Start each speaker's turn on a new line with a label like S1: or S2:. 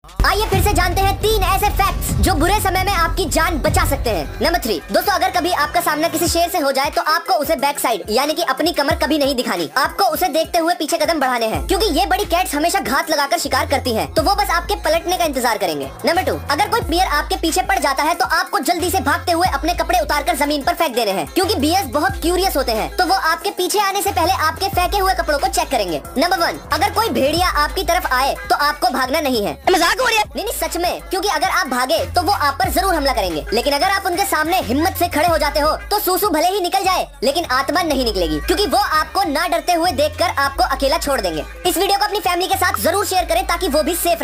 S1: आइए फिर से जानते हैं 3 ऐसे फैक्ट्स जो बुरे समय में आपकी जान बचा सकते हैं। नंबर 3 दोस्तों, अगर कभी आपका सामना किसी शेर से हो जाए तो आपको उसे बैक साइड यानी कि अपनी कमर कभी नहीं दिखानी। आपको उसे देखते हुए पीछे कदम बढ़ाने हैं, क्योंकि ये बड़ी कैट्स हमेशा घात लगाकर शिकार करती हैं, तो वो बस आपके पलटने का इंतजार करेंगे। नंबर 2, अगर कोई बियर आपके पीछे पड़ जाता है तो आपको जल्दी से भागते हुए अपने कपड़े उतारकर जमीन पर फेंक देने हैं, क्योंकि बियर्स बहुत क्यूरियस होते हैं, तो वो आपके पीछे आने से पहले आपके फेंके हुए कपड़ों को चेक करेंगे। नंबर 1, अगर कोई भेड़िया आपकी तरफ आए तो आपको भागना नहीं है। मजाक हो रहा है? नहीं, सच में, क्योंकि अगर आप भागे तो वो आप पर जरूर हमला करेंगे, लेकिन अगर आप उनके सामने हिम्मत से खड़े हो जाते हो तो सूसू भले ही निकल जाए लेकिन आत्मा नहीं निकलेगी, क्योंकि वो आपको ना डरते हुए देखकर आपको अकेला छोड़ देंगे। इस वीडियो को अपनी फैमिली के साथ जरूर शेयर करें ताकि वो भी सेफ